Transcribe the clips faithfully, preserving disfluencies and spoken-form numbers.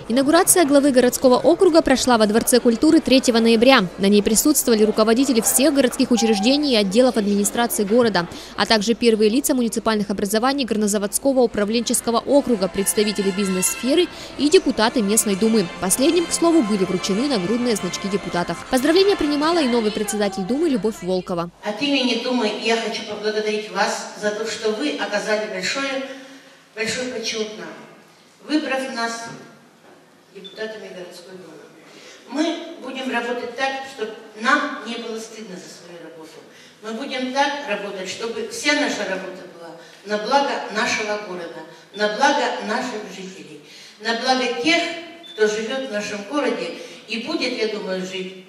Инаугурация главы городского округа прошла во Дворце культуры третьего ноября. На ней присутствовали руководители всех городских учреждений и отделов администрации города, а также первые лица муниципальных образований Горнозаводского управленческого округа, представители бизнес-сферы и депутаты местной думы. Последним, к слову, были вручены нагрудные значки депутатов. Поздравления принимала и новый председатель думы Любовь Волкова. От имени думы я хочу поблагодарить вас за то, что вы оказали большое, большой почет нам, выбрав нас депутатами городской думы. Мы будем работать так, чтобы нам не было стыдно за свою работу. Мы будем так работать, чтобы вся наша работа была на благо нашего города, на благо наших жителей, на благо тех, кто живет в нашем городе и будет, я думаю, жить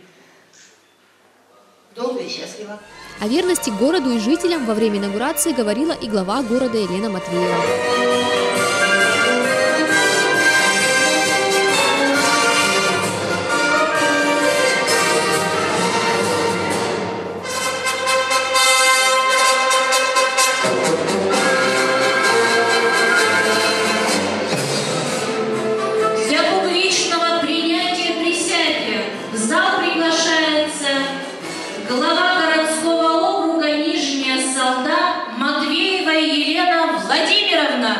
долго и счастливо. О верности городу и жителям во время инаугурации говорила и глава города Елена Матвеева. Глава городского округа Нижняя Салда Матвеева Елена Владимировна.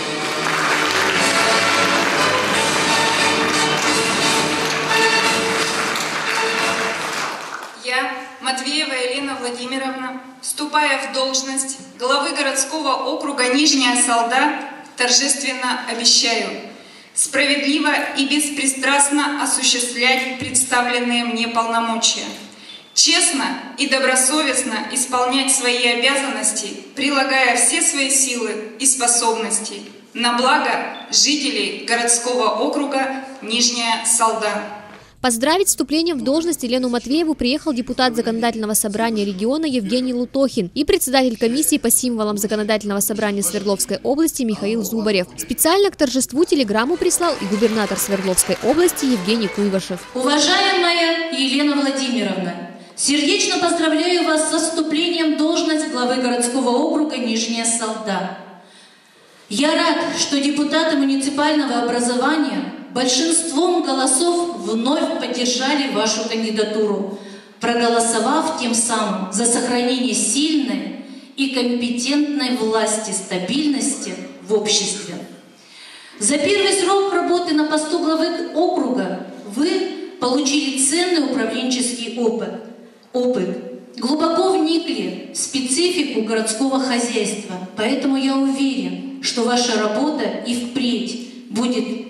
Я, Матвеева Елена Владимировна, вступая в должность главы городского округа Нижняя Салда, торжественно обещаю справедливо и беспристрастно осуществлять представленные мне полномочия, честно и добросовестно исполнять свои обязанности, прилагая все свои силы и способности на благо жителей городского округа Нижняя Салда. Поздравить с вступлением в должность Елену Матвееву приехал депутат Законодательного собрания региона Евгений Лутохин и председатель комиссии по символам Законодательного собрания Свердловской области Михаил Зубарев. Специально к торжеству телеграмму прислал и губернатор Свердловской области Евгений Куйвашев. Уважаемая Елена Владимировна, сердечно поздравляю вас со вступлением в должность главы городского округа Нижняя Салда. Я рад, что депутаты муниципального образования большинством голосов вновь поддержали вашу кандидатуру, проголосовав тем самым за сохранение сильной и компетентной власти, стабильности в обществе. За первый срок работы на посту главы округа вы получили ценный управленческий опыт. опыт. Глубоко вникли в специфику городского хозяйства, поэтому я уверен, что ваша работа и впредь будет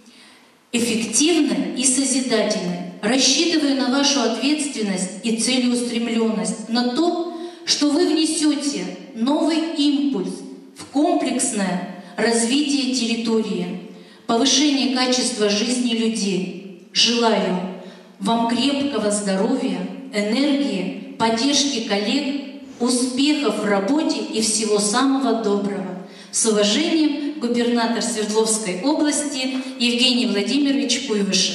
эффективной и созидательной. Рассчитываю на вашу ответственность и целеустремленность, на то, что вы внесете новый импульс в комплексное развитие территории, повышение качества жизни людей. Желаю вам крепкого здоровья, энергии, поддержки коллег, успехов в работе и всего самого доброго. С уважением, губернатор Свердловской области Евгений Владимирович Куйвашев.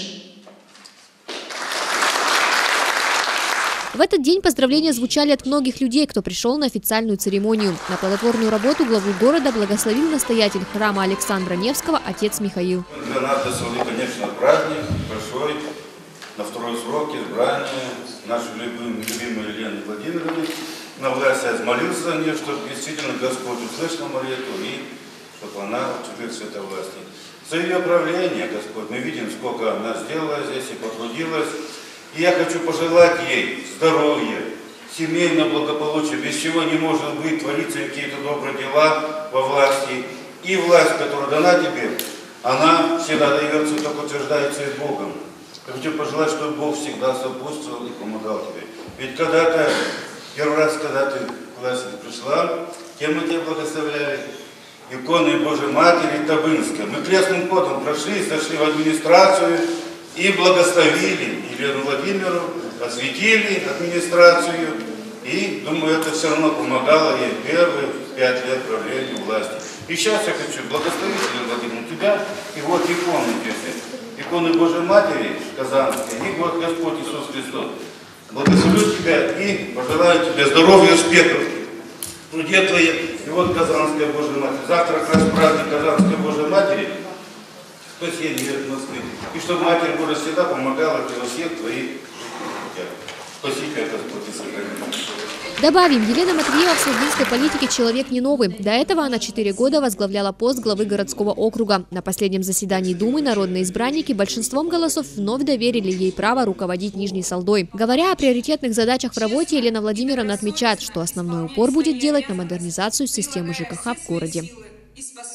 В этот день поздравления звучали от многих людей, кто пришел на официальную церемонию. На плодотворную работу главу города благословил настоятель храма Александра Невского отец Михаил. Для нас это, конечно, праздник большой, на второй срок избрания нашей любимой, любимой Елены Владимировны. На власть я молился за нее, чтобы действительно Господь услышал молитву и чтобы она утвердилась в этой власти. За ее правление, Господь, мы видим, сколько она сделала здесь и потрудилась. И я хочу пожелать ей здоровья, семейного благополучия, без чего не может быть твориться какие-то добрые дела во власти. И власть, которая дана тебе, она всегда дается, только утверждается и Богом. Я хочу пожелать, чтобы Бог всегда сопутствовал и помогал тебе. Ведь когда-то, первый раз, когда ты к власти пришла, кем мы тебя благословляли? Иконой Божьей Матери Табынской. Мы крестным ходом прошли, сошли в администрацию и благословили Елену Владимировну, осветили администрацию. И, думаю, это все равно помогало ей первые пять лет правления власти. И сейчас я хочу благословить, Елена Владимировна, тебя. И вот иконы здесь. Иконы Божьей Матери Казанской. И вот Господь Иисус Христос. Благословлю тебя и пожелаю тебе здоровья и успехов в труде твоем. И вот Казанская Божья Матерь. Завтра как раз праздник Казанской Божьей Матери. спасения Москвы. И чтобы Матерь Божия всегда помогала тебе во всех твоих путях. Спаси тебя, Господь, и сохрани. Добавим, Елена Матвеева в слугинской политике человек не новый. До этого она четыре года возглавляла пост главы городского округа. На последнем заседании Думы народные избранники большинством голосов вновь доверили ей право руководить Нижней Салдой. Говоря о приоритетных задачах в работе, Елена Владимировна отмечает, что основной упор будет делать на модернизацию системы ЖКХ в городе.